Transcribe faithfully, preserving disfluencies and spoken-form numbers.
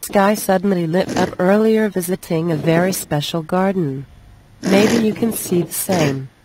sky suddenly lit up earlier visiting a very special garden. Maybe you can see the same.